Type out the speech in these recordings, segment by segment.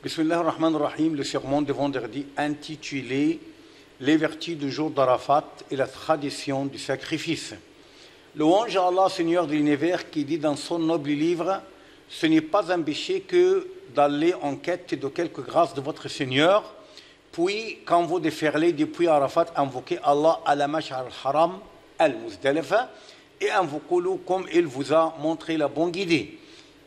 Bismillah ar-Rahman ar-Rahim, le sermon de vendredi intitulé Les vertus du jour d'Arafat et la tradition du sacrifice. Louange à Allah, Seigneur de l'univers, qui dit dans son noble livre: ce n'est pas un péché que d'aller en quête de quelques grâces de votre Seigneur, puis quand vous déferlez depuis Arafat, invoquez Allah à la Mash'ar al-Haram, al-Muzdalifa, et invoquez-le comme il vous a montré la bonne guidée.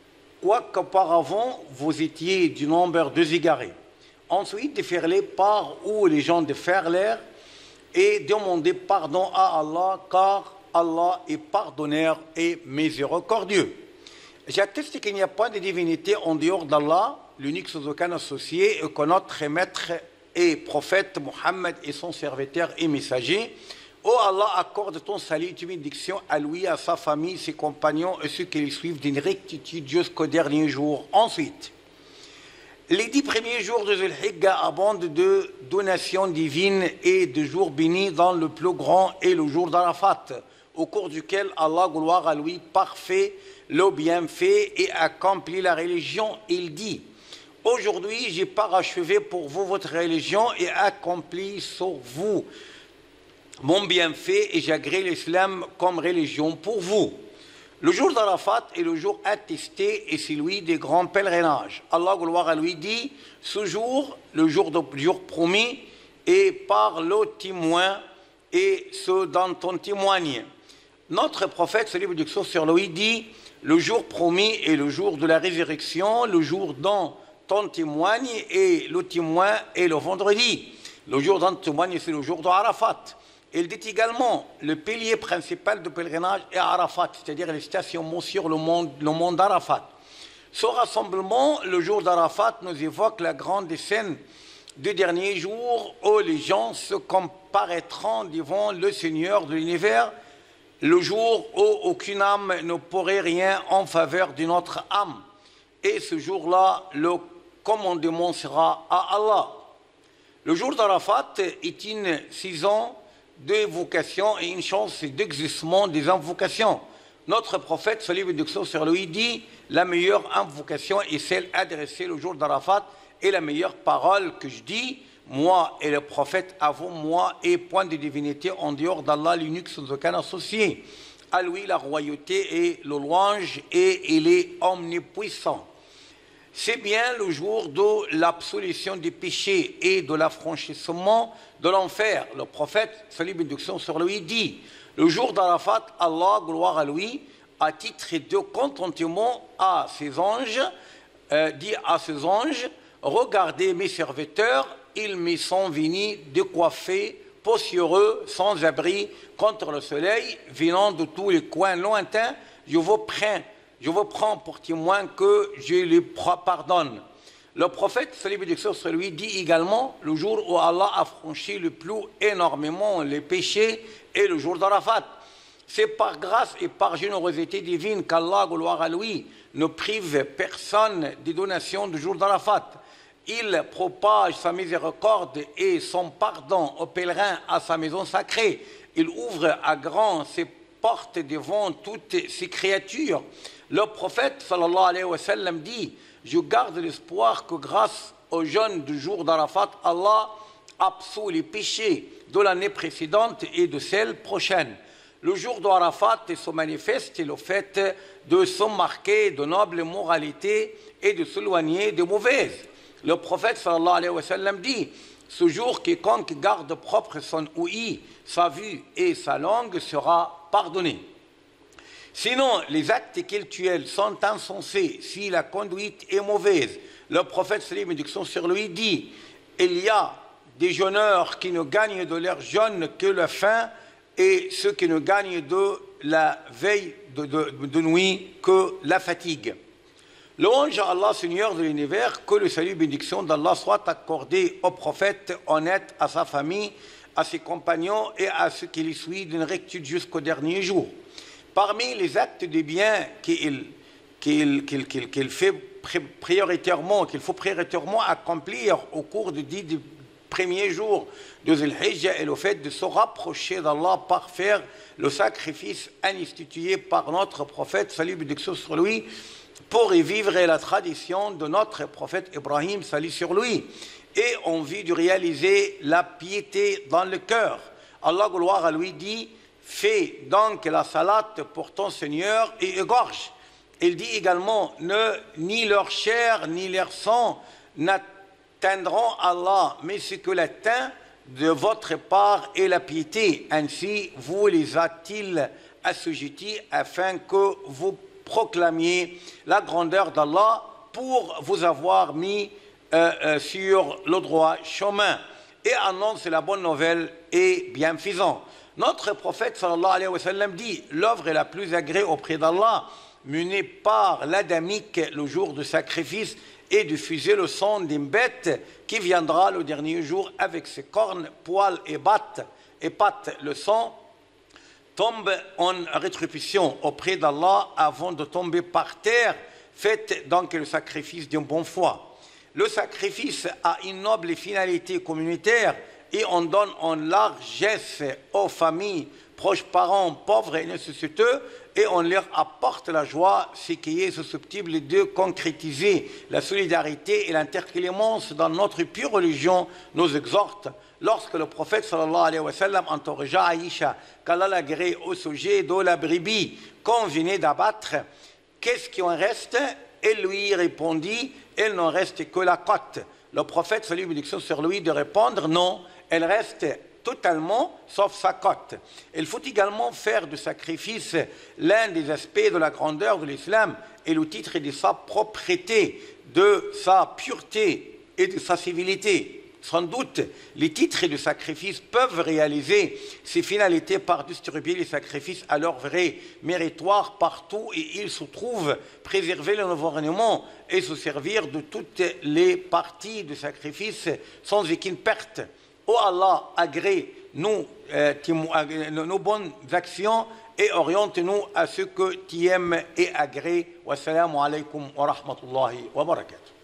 Quoiqu'auparavant, vous étiez du nombre des égarés. Ensuite, déferlez par où les gens déferlèrent et demandez pardon à Allah, car Allah est pardonneur et miséricordieux. J'atteste qu'il n'y a pas de divinité en dehors d'Allah, l'unique sans aucun associé, et que notre maître et prophète Mohammed est son serviteur et messager. Oh Allah, accorde ton salut et ton bénédiction à lui, à sa famille, ses compagnons et ceux qui les suivent d'une rectitude jusqu'au dernier jour. Ensuite, les 10 premiers jours de Zulhijja abondent de donations divines et de jours bénis dans le plus grand et le jour d'Arafat, au cours duquel Allah, gloire à lui, parfait le bienfait et accomplit la religion. Il dit: aujourd'hui, j'ai parachevé pour vous votre religion et accompli sur vous mon bienfait, et j'agrée l'islam comme religion pour vous. Le jour d'Arafat est le jour attesté et c'est lui des grands pèlerinages. Allah, gloire à lui, dit: ce jour, le jour promis, et par le témoin et ceux dont on témoigne. Notre prophète, salut et bénédiction sur lui, dit: le jour promis est le jour de la résurrection, le jour dont on témoigne, et le témoin est le vendredi. Le jour dont on témoigne, c'est le jour d'Arafat. Il dit également: le pilier principal du pèlerinage est Arafat, c'est-à-dire les stationnements sur le mont d'Arafat. Ce rassemblement, le jour d'Arafat, nous évoque la grande scène du dernier jour où les gens se comparaîtront devant le Seigneur de l'univers, le jour où aucune âme ne pourrait rien en faveur d'une autre âme. Et ce jour-là, le commandement sera à Allah. Le jour d'Arafat est une saison d'évocation et une chance d'exaucement des invocations. Notre prophète, salut et bénédiction sur lui, dit: la meilleure invocation est celle adressée le jour d'Arafat, et la meilleure parole que je dis, moi et le prophète avons moi, et point de divinité en dehors d'Allah, l'unique sans aucun associé. À lui la royauté et le louange, et il est omnipuissant. C'est bien le jour de l'absolution des péchés et de l'affranchissement de l'enfer. Le prophète, salut et bénédiction sur lui, dit: le jour d'Arafat, Allah, gloire à lui, à titre de contentement à ses anges, dit à ses anges: regardez mes serviteurs, ils me sont venus décoiffés, poussiéreux, sans abri, contre le soleil, venant de tous les coins lointains. Je vous prends pour témoin que je les pardonne. Le prophète, salut et bénédiction sur lui, dit également: le jour où Allah a franchi le plus énormément les péchés est le jour d'Arafat. C'est par grâce et par générosité divine qu'Allah, gloire à lui, ne prive personne des donations du jour d'Arafat. Il propage sa miséricorde et son pardon aux pèlerins à sa maison sacrée. Il ouvre à grand ses portes devant toutes ses créatures. Le prophète, sallallahu alayhi wa sallam, dit: je garde l'espoir que grâce au jeûne du jour d'Arafat, Allah absout les péchés de l'année précédente et de celle prochaine. Le jour d'Arafat se manifeste le fait de se marquer de nobles moralités et de s'éloigner de mauvaises. Le prophète, sallallahu alayhi wa sallam, dit: ce jour, quiconque garde propre son ouïe, sa vue et sa langue sera pardonné. Sinon, les actes cultuels sont insensés si la conduite est mauvaise. Le prophète, salut et bénédiction sur lui, dit: il y a des jeûneurs qui ne gagnent de leur jeûne que la faim, et ceux qui ne gagnent de la veille de nuit que la fatigue. Louange à Allah, Seigneur de l'univers, que le salut et bénédiction d'Allah soit accordé au prophète honnête, à sa famille, à ses compagnons et à ceux qui les suivent d'une rectitude jusqu'au dernier jour. Parmi les actes de bien qu'il faut prioritairement accomplir au cours des 10 premiers jours de Zulhijja est le fait de se rapprocher d'Allah par faire le sacrifice institué par notre prophète, salut et bénédiction sur lui, pour y vivre la tradition de notre prophète Ibrahim, salut sur lui, et en vue de réaliser la piété dans le cœur. Allah, gloire à lui, dit: fais donc la salate pour ton Seigneur et égorge. Il dit également: ni leur chair ni leur sang n'atteindront Allah, mais ce que l'atteint de votre part est la piété. Ainsi vous les a-t-il assujettis afin que vous proclamiez la grandeur d'Allah pour vous avoir mis sur le droit chemin et annonce la bonne nouvelle et bienfaisant. Notre prophète sallallahu alayhi wa sallam dit: l'œuvre est la plus agréée auprès d'Allah, menée par l'adamique le jour du sacrifice, et diffuser le sang d'une bête qui viendra le dernier jour avec ses cornes, poils et pattes. Le sang tombe en rétribution auprès d'Allah avant de tomber par terre. Faites donc le sacrifice d'une bonne foi. Le sacrifice a une noble finalité communautaire et on donne en largesse aux familles, proches parents, pauvres et nécessiteux, et on leur apporte la joie, ce qui est susceptible de concrétiser la solidarité et l'interclémence dans notre pure religion, nous exhorte. Lorsque le prophète sallallahu alayhi wa sallam interrogea Aïcha, qu'Allah l'agrée au sujet de la brebis qu'on venait d'abattre, qu'est-ce qui en reste? Elle lui répondit: il n'en reste que la côte. Le prophète sallallahu alayhi wa sallam sur lui de répondre: non, elle reste totalement sauf sa côte. Il faut également faire du sacrifice l'un des aspects de la grandeur de l'islam et le titre de sa propreté, de sa pureté et de sa civilité. Sans doute, les titres du sacrifice peuvent réaliser ces finalités par distribuer les sacrifices à leur vrai méritoire partout et ils se trouvent, préserver l'environnement et se servir de toutes les parties du sacrifice sans aucune perte. Oh Allah, agrée nos bonnes actions et oriente-nous à ce que tu aimes et agrée. Wassalamu alaikum wa rahmatullahi wa barakatuh.